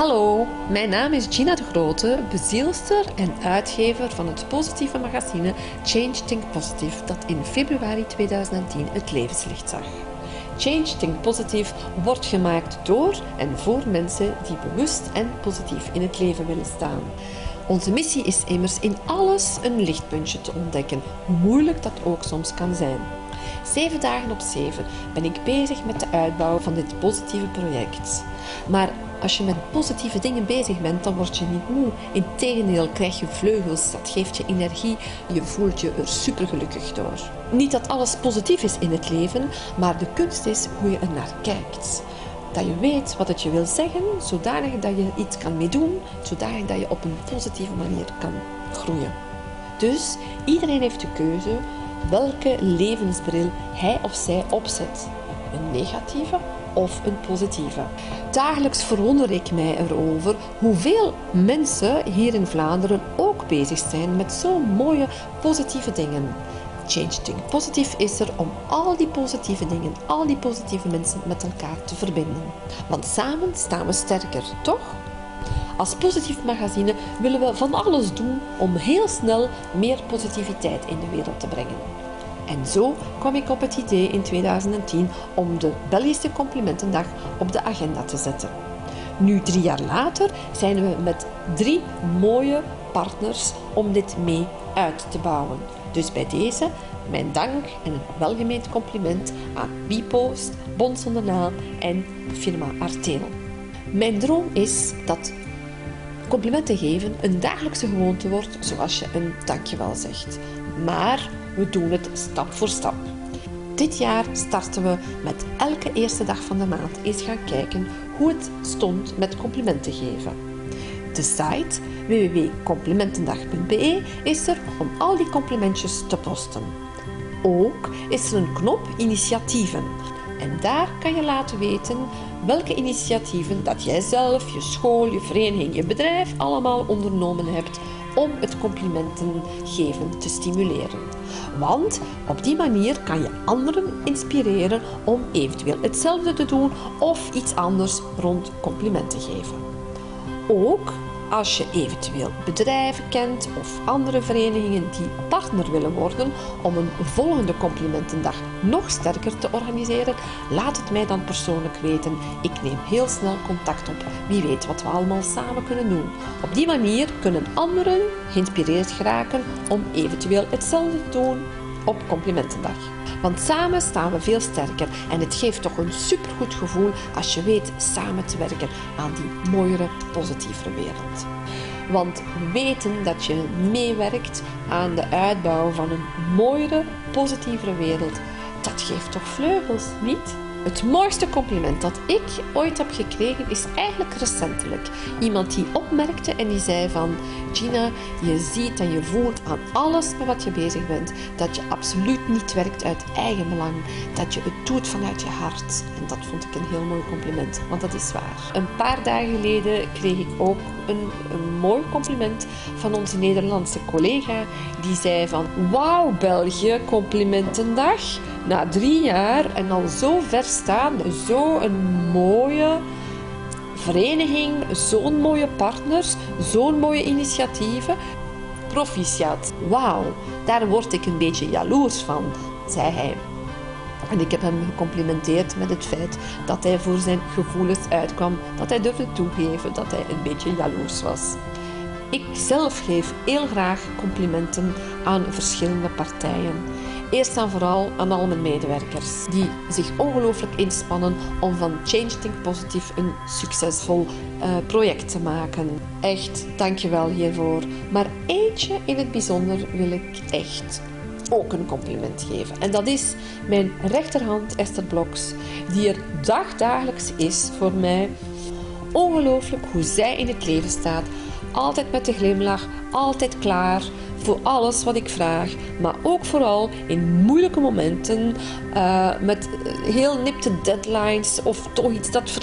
Hallo, mijn naam is Gina de Grote, bezielster en uitgever van het positieve magazine Change Think Positive, dat in februari 2010 het levenslicht zag. Change Think Positive wordt gemaakt door en voor mensen die bewust en positief in het leven willen staan. Onze missie is immers in alles een lichtpuntje te ontdekken, hoe moeilijk dat ook soms kan zijn. 7 dagen op 7 ben ik bezig met de uitbouw van dit positieve project. Maar als je met positieve dingen bezig bent, dan word je niet moe. Integendeel krijg je vleugels, dat geeft je energie, je voelt je er supergelukkig door. Niet dat alles positief is in het leven, maar de kunst is hoe je er naar kijkt. Dat je weet wat het je wil zeggen, zodanig dat je iets kan meedoen, zodanig dat je op een positieve manier kan groeien. Dus iedereen heeft de keuze welke levensbril hij of zij opzet. Een negatieve of een positieve. Dagelijks verwonder ik mij erover hoeveel mensen hier in Vlaanderen ook bezig zijn met zo'n mooie positieve dingen. Change Think Positive is er om al die positieve dingen, al die positieve mensen met elkaar te verbinden. Want samen staan we sterker, toch? Als positief magazine willen we van alles doen om heel snel meer positiviteit in de wereld te brengen. En zo kwam ik op het idee in 2010 om de Belgische Complimentendag op de agenda te zetten. Nu 3 jaar later zijn we met 3 mooie partners om dit mee uit te bouwen. Dus bij deze mijn dank en een welgemeend compliment aan Bpost, Bond Zonder Naam en firma Arteel. Mijn droom is dat complimenten geven een dagelijkse gewoonte wordt, zoals je een dankjewel zegt. Maar we doen het stap voor stap. Dit jaar starten we met elke eerste dag van de maand eens gaan kijken hoe het stond met complimenten geven. De site www.complimentendag.be is er om al die complimentjes te posten. Ook is er een knop initiatieven. En daar kan je laten weten welke initiatieven dat jij zelf, je school, je vereniging, je bedrijf allemaal ondernomen hebt om het complimenten geven te stimuleren. Want op die manier kan je anderen inspireren om eventueel hetzelfde te doen of iets anders rond complimenten geven. Ook als je eventueel bedrijven kent of andere verenigingen die partner willen worden om een volgende complimentendag nog sterker te organiseren, laat het mij dan persoonlijk weten. Ik neem heel snel contact op. Wie weet wat we allemaal samen kunnen doen. Op die manier kunnen anderen geïnspireerd geraken om eventueel hetzelfde te doen op complimentendag. Want samen staan we veel sterker en het geeft toch een supergoed gevoel als je weet samen te werken aan die mooiere, positievere wereld. Want weten dat je meewerkt aan de uitbouw van een mooiere, positievere wereld, dat geeft toch vleugels, niet? Het mooiste compliment dat ik ooit heb gekregen is eigenlijk recentelijk. Iemand die opmerkte en die zei van: Gina, je ziet en je voelt aan alles met wat je bezig bent dat je absoluut niet werkt uit eigen belang. Dat je het doet vanuit je hart. En dat vond ik een heel mooi compliment, want dat is waar. Een paar dagen geleden kreeg ik ook een mooi compliment van onze Nederlandse collega. Die zei van: wauw België, complimentendag. Na 3 jaar en al zo ver staan, zo'n mooie vereniging, zo'n mooie partners, zo'n mooie initiatieven. Proficiat. Wauw, daar word ik een beetje jaloers van, zei hij. En ik heb hem gecomplimenteerd met het feit dat hij voor zijn gevoelens uitkwam, dat hij durfde toegeven dat hij een beetje jaloers was. Ik zelf geef heel graag complimenten aan verschillende partijen. Eerst en vooral aan al mijn medewerkers, die zich ongelooflijk inspannen om van Change Think Positive een succesvol project te maken. Echt, dankjewel hiervoor. Maar eentje in het bijzonder wil ik echt ook een compliment geven. En dat is mijn rechterhand Esther Bloks, die er dagelijks is voor mij. Ongelooflijk hoe zij in het leven staat. Altijd met de glimlach, altijd klaar voor alles wat ik vraag. Maar ook vooral in moeilijke momenten, met heel nipte deadlines of toch iets dat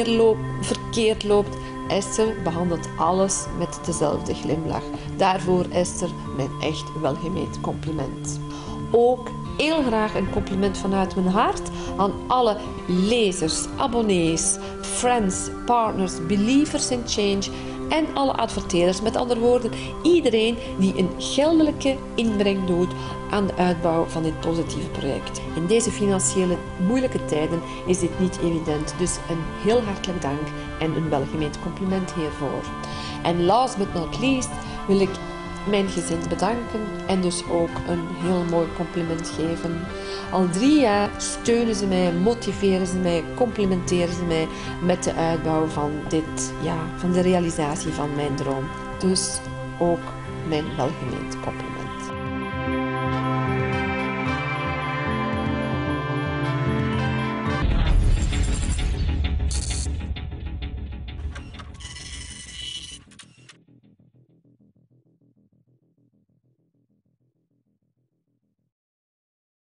verkeerd loopt. Esther behandelt alles met dezelfde glimlach. Daarvoor, Esther, mijn echt welgemeend compliment. Ook heel graag een compliment vanuit mijn hart aan alle lezers, abonnees, friends, partners, believers in change en alle adverteerders. Met andere woorden, iedereen die een geldelijke inbreng doet aan de uitbouw van dit positieve project. In deze financiële moeilijke tijden is dit niet evident, dus een heel hartelijk dank en een welgemeend compliment hiervoor. En last but not least wil ik mijn gezin bedanken en dus ook een heel mooi compliment geven. Al 3 jaar steunen ze mij, motiveren ze mij, complimenteren ze mij met de uitbouw van van de realisatie van mijn droom. Dus ook mijn welgemeend compliment.